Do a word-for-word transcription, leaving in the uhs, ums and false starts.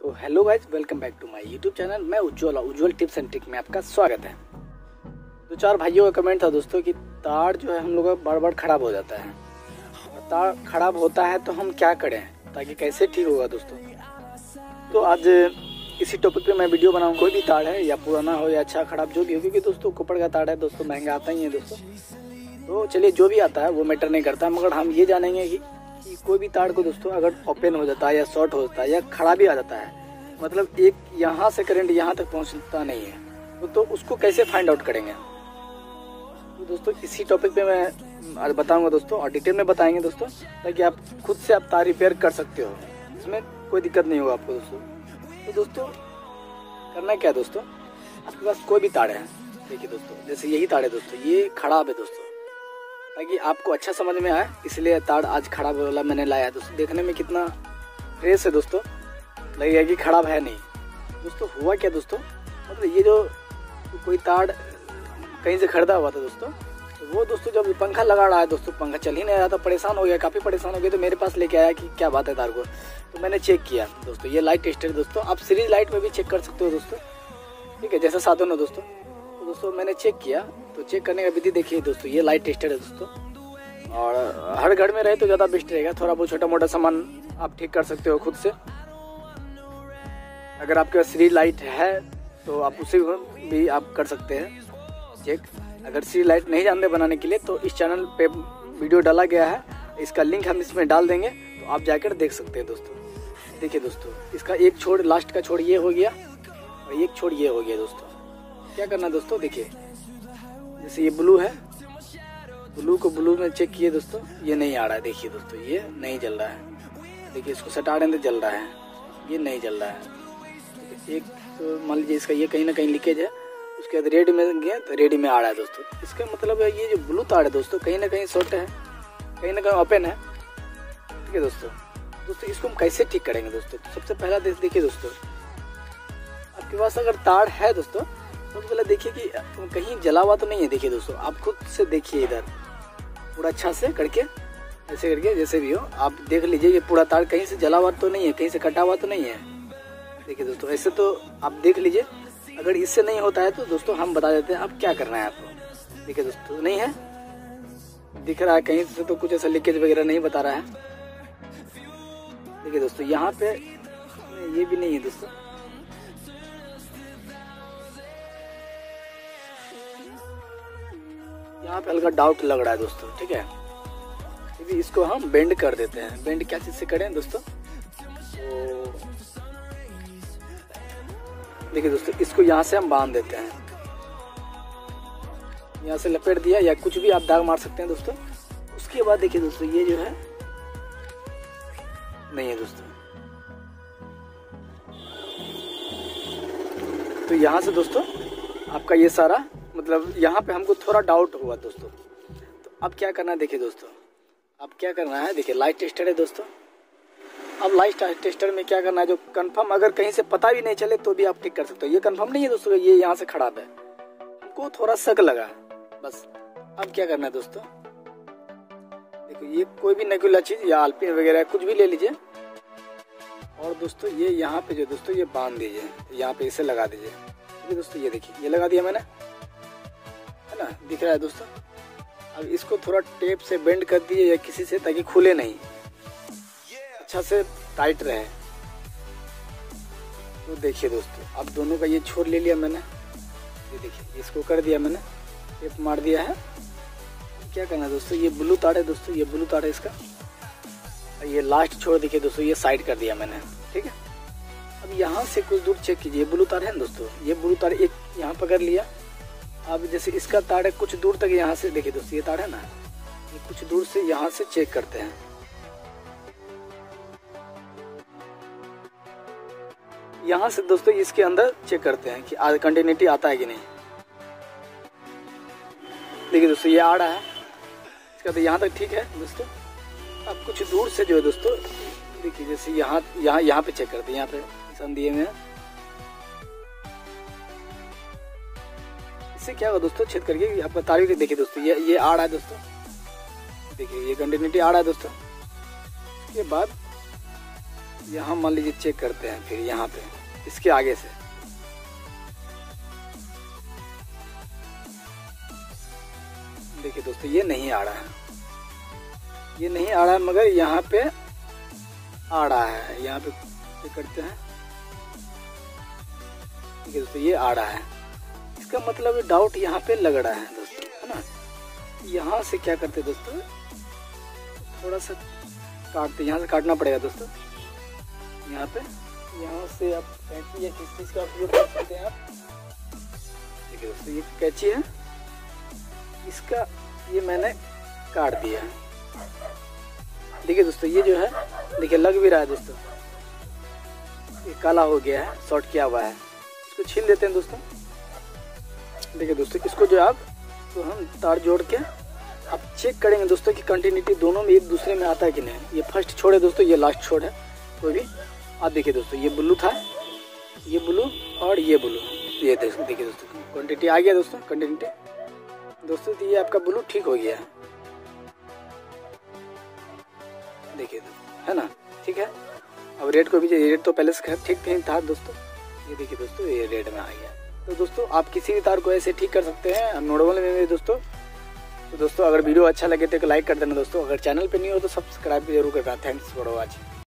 तो hello guys, welcome back to my YouTube channel. मैं Ujjwal Ujjwal tips and trick में आपका स्वागत है। दो चार भाइयों का कमेंट था दोस्तों कि तार जो है हम लोग का बार बार ख़राब हो जाता है। तार ख़राब होता है तो हम क्या करें ताकि कैसे ठीक होगा दोस्तों। तो आज इसी टॉपिक पे मैं वीडियो बनाऊँ। कोई भी तार है या पुराना हो या अच्छा ख़राब जो भी हो, क्योंकि दोस्तों कोपर का तार है दोस्तों, महंगा आता ही है दोस्तों। तो चलिए जो भी आता है वो मैटर नहीं करता, मगर हम ये जानेंगे कि कि कोई भी तार को दोस्तों अगर ओपन हो जाता है या शॉर्ट हो जाता है या खराबी आ जाता है, मतलब एक यहाँ से करंट यहाँ तक पहुँचता नहीं है, तो, तो उसको कैसे फाइंड आउट करेंगे। तो दोस्तों इसी टॉपिक पे मैं आज बताऊंगा दोस्तों, और डिटेल में बताएंगे दोस्तों, ताकि आप खुद से आप तार रिपेयर कर सकते हो, इसमें कोई दिक्कत नहीं होगा आपको दोस्तों। तो दोस्तों करना क्या है दोस्तों, आपके पास कोई भी तार है, देखिए दोस्तों जैसे यही तार है दोस्तों, ये खराब है दोस्तों, ताकि आपको अच्छा समझ में आए इसलिए तार आज खराब वाला मैंने लाया है दोस्तों। देखने में कितना फ्रेश है दोस्तों, लगेगा कि खराब है नहीं। दोस्तों हुआ क्या दोस्तों, मतलब ये जो कोई तार कहीं से खरीदा हुआ था दोस्तों, तो वो दोस्तों जब पंखा लगा रहा है दोस्तों, पंखा चल ही नहीं रहा था, परेशान हो गया, काफ़ी परेशान हो गया। तो मेरे पास लेके आया कि क्या बात है तार को, तो मैंने चेक किया दोस्तों। ये लाइट टेस्टर दोस्तों, आप सीरीज लाइट में भी चेक कर सकते हो दोस्तों, ठीक है, जैसा साधन हो दोस्तों। तो दोस्तों मैंने चेक किया, तो चेक करने का विधि देखिए दोस्तों, ये लाइट टेस्टर है दोस्तों, और हर घर में रहे तो ज़्यादा बेस्ट रहेगा। थोड़ा बहुत छोटा मोटा सामान आप ठीक कर सकते हो खुद से। अगर आपके पास सीरीज लाइट है तो आप उसे भी आप कर सकते हैं चेक। अगर सीरीज लाइट नहीं जानते बनाने के लिए तो इस चैनल पे वीडियो डाला गया है, इसका लिंक हम इसमें डाल देंगे, तो आप जाकर देख सकते हैं दोस्तों। देखिए दोस्तों, इसका एक छोड़, लास्ट का छोड़ ये हो गया और एक छोड़ ये हो गया दोस्तों। क्या करना दोस्तों, देखिए जैसे ये ब्लू है, ब्लू को ब्लू में चेक किए दोस्तों, ये नहीं आ रहा है, देखिए दोस्तों ये नहीं जल रहा है। देखिए इसको सटा रहे हैं तो जल रहा है, ये नहीं जल रहा है। एक तो मान लीजिए इसका ये कहीं ना कहीं लीकेज है, उसके बाद रेड में गया तो रेड में आ रहा है दोस्तों। इसका मतलब है ये जो ब्लू तार है दोस्तों, कहीं ना कहीं शॉर्ट है, कहीं ना कहीं ओपन है, ठीक है दोस्तों। दोस्तों इसको हम कैसे ठीक करेंगे दोस्तों, सबसे पहला देखिए दोस्तों, आपके पास अगर तार है दोस्तों, सबसे पहले देखिए कि कहीं जला हुआ तो नहीं है। देखिए दोस्तों आप खुद से देखिए, इधर पूरा अच्छा से करके ऐसे करके जैसे भी हो आप देख लीजिए, ये पूरा तार कहीं से जला हुआ तो नहीं है, कहीं से कटा हुआ तो नहीं है। देखिए दोस्तों ऐसे तो आप देख लीजिए। अगर इससे नहीं होता है तो दोस्तों हम बता देते हैं आप क्या करना है आपको। देखिए दोस्तों नहीं है, दिख रहा है कहीं से तो कुछ ऐसा लीकेज वगैरह नहीं बता रहा है। देखिए दोस्तों यहाँ पे ये भी नहीं है दोस्तों, यहाँ पे हल्का डाउट लग रहा है दोस्तों, ठीक है। क्योंकि इसको हम बेंड कर देते हैं। बेंड क्या चीज से करें दोस्तों, तो देखिए दोस्तों इसको यहाँ से हम बांध देते हैं, यहाँ से लपेट दिया, या कुछ भी आप दाग मार सकते हैं दोस्तों। उसके बाद देखिए दोस्तों ये जो है नहीं है दोस्तों, तो यहाँ से दोस्तों आपका ये सारा, मतलब यहाँ पे हमको थोड़ा डाउट हुआ दोस्तों, तो अब क्या करना है देखिए दोस्तों, अब क्या करना है, देखिए लाइट टेस्टर है दोस्तों। अब लाइट टेस्टर में क्या करना है, जो कंफर्म अगर कहीं से पता भी नहीं चले तो भी आप ठीक कर सकते हो। ये कंफर्म नहीं है दोस्तों, ये यहाँ से खराब है, हमको थोड़ा शक लगा बस। अब क्या करना है दोस्तों, देखो ये कोई भी नकुला चीज या अल्पिन वगैरह कुछ भी ले लीजिए, और दोस्तों ये यहाँ पे जो दोस्तों ये बांध दीजिए, यहाँ पे इसे लगा दीजिए। ठीक है दोस्तों, ये देखिए ये लगा दिया मैंने, है ना, दिख रहा है दोस्तों। अब इसको थोड़ा टेप से बेंड कर दिए या किसी से, ताकि खुले नहीं, अच्छा से टाइट रहे। तो देखिए दोस्तों अब दोनों का ये छोर ले लिया मैंने, ये देखिए इसको कर दिया मैंने, टेप मार दिया है। क्या करना है दोस्तों, ये ब्लू तार है दोस्तों, ये ब्लू तार है इसका, ये लास्ट छोर देखिए दोस्तों, ये साइड कर दिया मैंने, ठीक है। अब यहाँ से कुछ दूर चेक कीजिए, ब्लू तार है ना दोस्तों, ये ब्लू तार एक यहाँ पकड़ लिया। अब जैसे इसका तार है कुछ दूर तक, यहाँ से देखिए दोस्तों ये तार है ना, ये कुछ दूर से यहाँ से चेक करते हैं। यहाँ से दोस्तों इसके अंदर चेक करते हैं कि कंटिन्यूटी आता है कि नहीं। देखिए दोस्तों ये आ रहा है, इसका तो यहाँ तक ठीक है दोस्तों। अब कुछ दूर से जो है दोस्तों, देखिए जैसे यहाँ यहाँ यहाँ पे चेक करते हैं, यहाँ पे निशान दिए हुए हैं। इससे क्या होगा दोस्तों, छेद करके आपका तार भी देखिए दोस्तों, ये ये आ रहा है दोस्तों, देखिए ये कंटिन्यूटी आ रहा है दोस्तों। इसके बाद यहाँ मान लीजिए चेक करते हैं, फिर यहाँ पे इसके आगे से देखिए दोस्तों ये नहीं आ रहा है, ये नहीं आ रहा है, मगर यहाँ पे आ रहा है। यहाँ पे चेक करते हैं, देखिए दोस्तों ये आ रहा है। इसका मतलब डाउट यहाँ पे लग रहा है दोस्तों, है ना। यहाँ से क्या करते हैं दोस्तों, थोड़ा सा काटते, यहाँ से काटना पड़ेगा दोस्तों। यहाँ पे यहाँ से आप कैंची या किस चीज़ का उपयोग कर सकते हैं आप। देखिए दोस्तों ये कैंची है, इसका ये मैंने काट दिया है। देखिए दोस्तों ये जो है, देखिए लग भी रहा है दोस्तों, ये काला हो गया है, शॉर्ट किया हुआ है। इसको छील देते हैं दोस्तों। देखिए दोस्तों इसको जो आप तो हम तार जोड़ के अब चेक करेंगे दोस्तों कि कंटिन्यूटी दोनों में एक दूसरे में आता है कि नहीं। ये फर्स्ट छोड़ है दोस्तों, ये लास्ट छोड़ है, कोई भी आप देखिए दोस्तों ये ब्लू था, ये ब्लू और ये ब्लू, ये देखिए दोस्तों क्वांटिटी आ गया दोस्तों। कंटिन्यूटी दोस्तों तो ये आपका ब्लू ठीक हो गया है, देखिए है ना, ठीक है। अब रेड को भी, रेड तो पहले से ठीक नहीं था दोस्तों, ये देखिए दोस्तों ये रेड में आ गया। तो दोस्तों आप किसी भी तार को ऐसे ठीक कर सकते हैं नॉर्मल में भी दोस्तों। तो दोस्तों अगर वीडियो अच्छा लगे तो लाइक कर देना दोस्तों, अगर चैनल पे नहीं हो तो सब्सक्राइब भी जरूर करना। Thanks for watching.